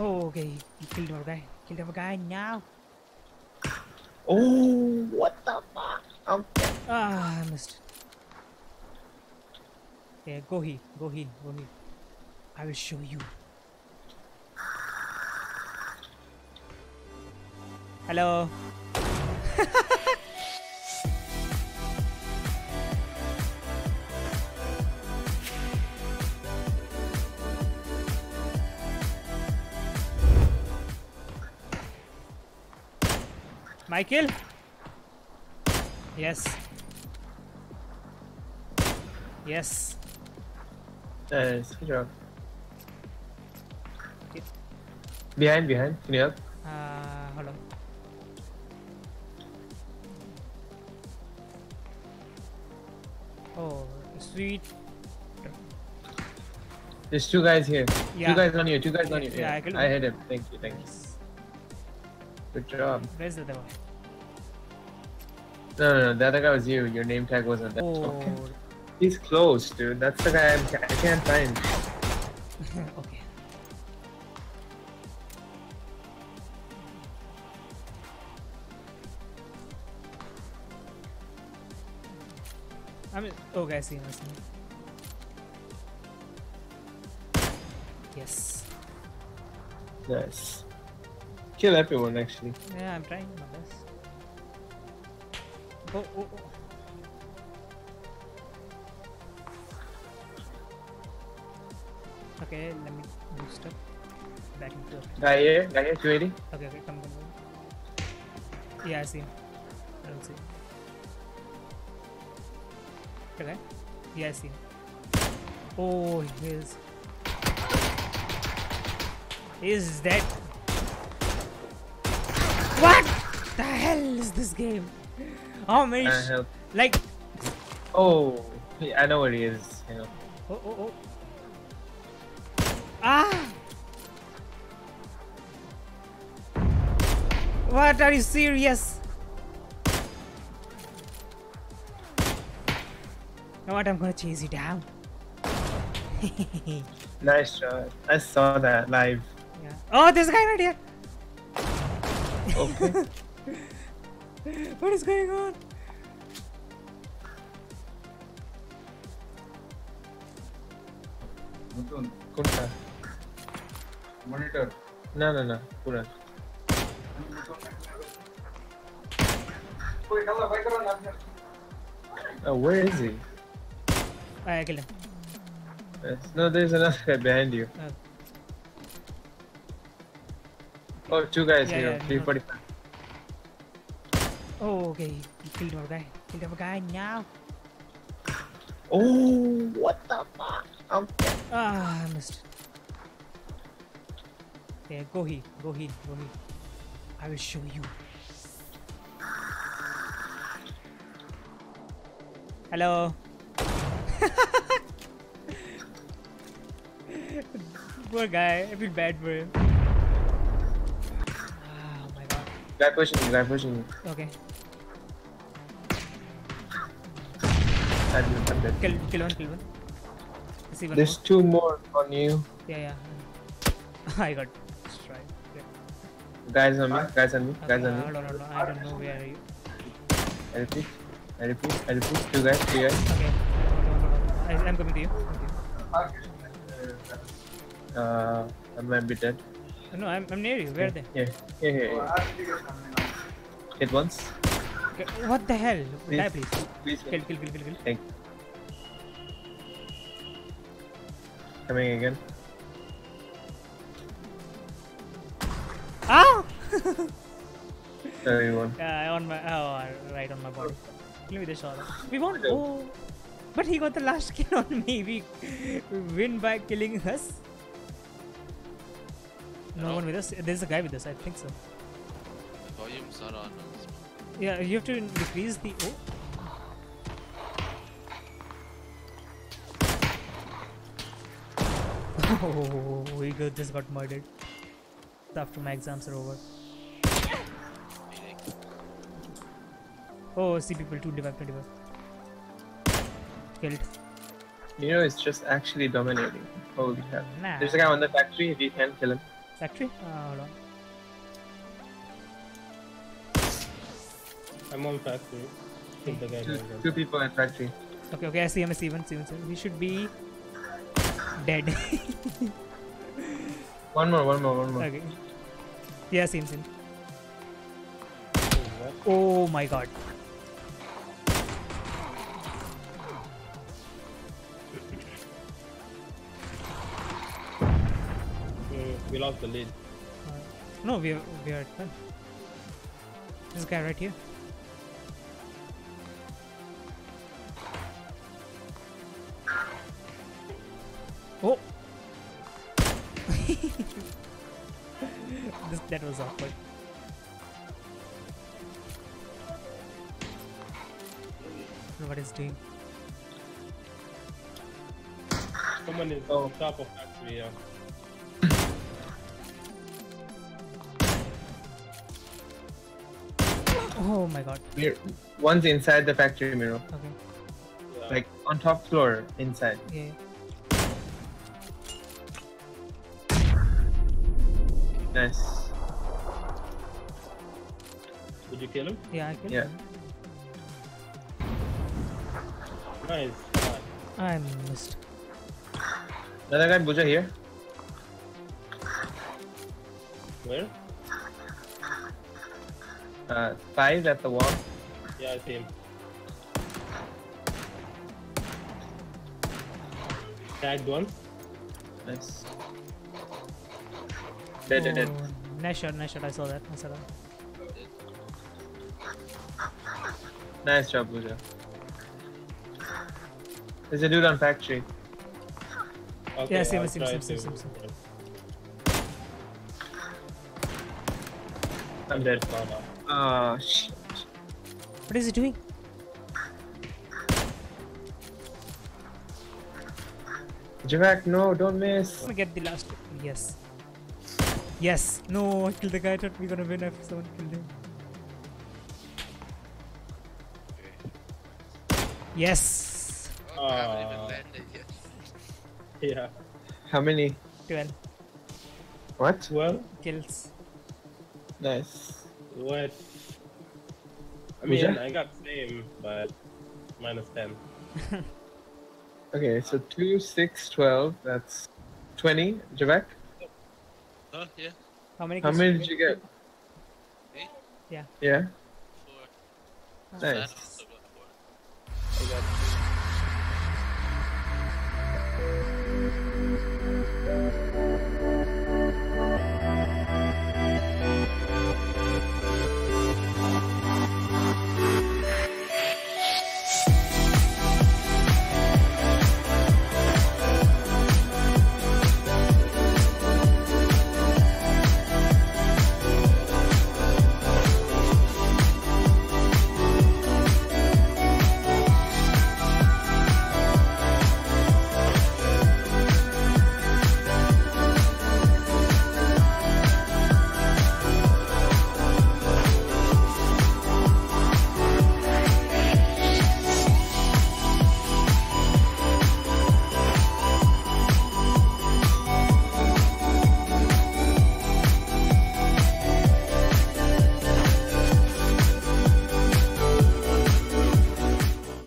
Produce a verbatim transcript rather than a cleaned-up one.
Oh, okay. He killed our guy. Killed our guy now. Oh, what the fuck? Okay. Ah, I missed. Yeah, go heal. Go heal. Go heal. I will show you. Hello. Michael? Yes. Yes. Nice, good job. Okay. Behind, behind. Can you help? Uh, hold on. Oh, sweet. There's two guys here. Yeah. Two guys on you. Two guys Yeah, on you. yeah, Yeah, I killed I him. hit him. Thank you. Thank you. Good job. Where's the other one? No, no, no. The other guy was you. Your name tag wasn't there. Oh. Okay. He's close, dude. That's the guy I'm, I can't find. Okay. I mean, okay, I see him. I see him. Yes. Nice. Kill everyone, actually. Yeah, I'm trying my best. Oh, oh, oh. Okay, let me boost up. Back into it. Guy here. Guy here. two eighty. Okay, okay, come, come, come. Yeah, I see him. I don't see him. Okay. Yeah, I see him. Oh, he is. He is dead. What the hell is this game? How many? Uh, sh- help. like. Oh, yeah, I know where he is. You know. Oh, oh, oh. Ah! What, are you serious? Now what, I'm gonna chase you down. Nice shot. I saw that live. Yeah. Oh, there's a guy right here. Okay. What is going on? Kunta. Monitor. No, no, no. Puran. Oh, where is he? I killed him. Yes. No, there's another guy behind you. Uh, Oh, two guys Yeah, here. yeah, three no. forty-five. oh, okay. He killed our guy. Killed our guy now. Oh, what the fuck? Okay. Ah, I missed. Yeah, go heal. Go heal. Go heal. I will show you. Hello. Poor guy. I feel bad for him. Oh my god. Guy pushing you. Guy pushing you. Okay. I'm I'm dead. Kill, kill one, kill one. I see one There's more. two more on you. Yeah, yeah. I got destroyed. Okay. Guys on me. Guys on me. Okay, Guys on hold me. on, hold on. I don't know where are you. I repeat. I repeat. I repeat. Two guys. Three guys. Okay. Hold on, hold on. I, I'm coming to you. Okay. Uh, I might be dead. No, I'm, I'm near you. Where are they? Here. Here. Here. here. Hit once. Okay. What the hell? Die, Please. please. Please. Kill, kill, kill, kill, kill. Thank you. Coming again. Ah! Everyone. Yeah, on my oh, right on my body. Kill me the shot. We won. Oh, but he got the last kill on me. We win by killing us. No one with us. There's a guy with us. I think so. Volumes are on. Yeah, you have to decrease the. Oh. Oh, we got just got murdered. After my exams are over. Oh, see people twenty-five, twenty-five. Killed. You know, it's just actually dominating. Holy hell. Nah. There's a guy on the factory. If you can, kill him. Factory? Uh, hold on. I'm on factory. Keep the guy Two, going. two people at factory. Okay, okay, I see him, I see him, I see him. I see him. He should be dead. One more, one more, one more. Okay. Yeah, same, same. What? Oh my god. Mm, we lost the lead. Uh, no, we are, we are at one. This guy right here. Oh! this, that was awkward. What is doing? Someone is Oh. on top of factory, yeah. Oh my god. Mir- One's inside the factory, Miro. Okay. yeah. Like on top floor, inside. Yeah. Nice. Did you kill him? Yeah, I killed Yeah. him. Nice. I missed. Another guy, Buja here. Where? Uh, five at the wall. Yeah, I see him. Tagged one. Nice. Dead, dead, dead. Oh, nice shot, nice shot. I saw that. I saw that. Nice job, Buja. There's a dude on factory. Okay, Yeah, same, I'll same, try same, same, to- same, same. I'm dead. No, no. Ah, shit. What is he doing? Javak, no, don't miss. I'm gonna get the last. Yes. Yes. No, I killed the guy. I thought we were gonna win if someone killed him. Yes. Oh, I haven't even Ah. landed yet. Yeah. How many? twelve What? Well, kills. Nice. what? I Who's mean, that? I got same, but minus ten. Okay, so two, six, twelve. That's twenty. Javak, Huh? Yeah. How many how kills many you did you get? Me? Yeah. Yeah. Four. Nice. Flat.